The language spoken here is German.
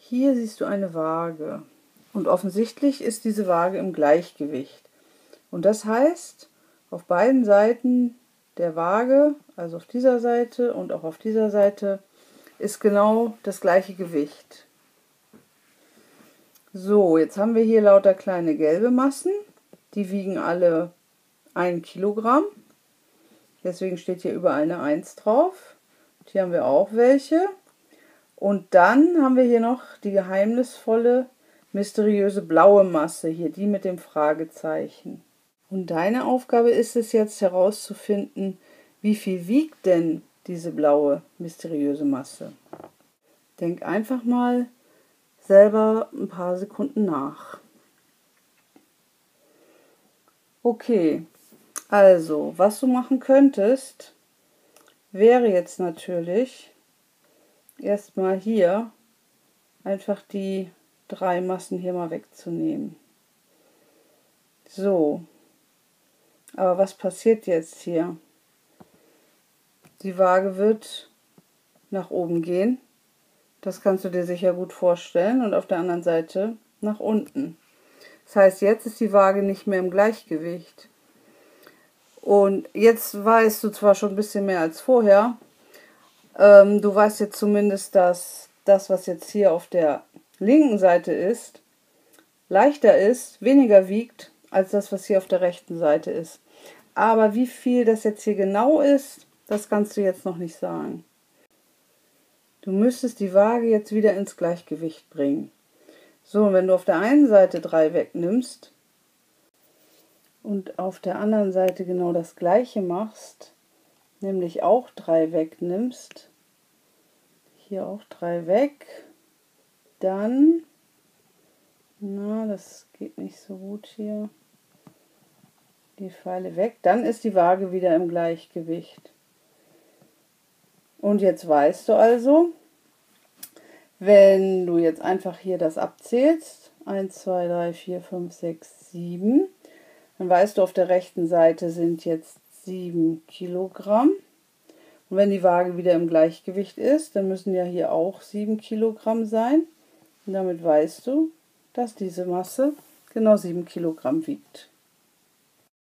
Hier siehst du eine Waage und offensichtlich ist diese Waage im Gleichgewicht. Und das heißt, auf beiden Seiten der Waage, also auf dieser Seite und auch auf dieser Seite, ist genau das gleiche Gewicht. So, jetzt haben wir hier lauter kleine gelbe Massen, die wiegen alle 1 Kilogramm. Deswegen steht hier überall eine 1 drauf. Und hier haben wir auch welche. Und dann haben wir hier noch die geheimnisvolle, mysteriöse blaue Masse, hier die mit dem Fragezeichen. Und deine Aufgabe ist es jetzt herauszufinden, wie viel wiegt denn diese blaue, mysteriöse Masse. Denk einfach mal selber ein paar Sekunden nach. Okay, also, was du machen könntest, wäre jetzt natürlich erstmal hier einfach die 3 Massen hier mal wegzunehmen. So, aber was passiert jetzt hier? Die Waage wird nach oben gehen. Das kannst du dir sicher gut vorstellen. Und auf der anderen Seite nach unten. Das heißt, jetzt ist die Waage nicht mehr im Gleichgewicht. Und jetzt weißt du zwar schon ein bisschen mehr als vorher. Du weißt jetzt zumindest, dass das, was jetzt hier auf der linken Seite ist, leichter ist, weniger wiegt, als das, was hier auf der rechten Seite ist. Aber wie viel das jetzt hier genau ist, das kannst du jetzt noch nicht sagen. Du müsstest die Waage jetzt wieder ins Gleichgewicht bringen. So, und wenn du auf der einen Seite 3 wegnimmst und auf der anderen Seite genau das gleiche machst, nämlich auch 3 wegnimmst, hier auch 3 weg, dann, na, das geht nicht so gut hier, die Pfeile weg, dann ist die Waage wieder im Gleichgewicht. Und jetzt weißt du also, wenn du jetzt einfach hier das abzählst, 1, 2, 3, 4, 5, 6, 7, dann weißt du, auf der rechten Seite sind jetzt 7 Kilogramm. Und wenn die Waage wieder im Gleichgewicht ist, dann müssen ja hier auch 7 Kilogramm sein. Und damit weißt du, dass diese Masse genau 7 Kilogramm wiegt.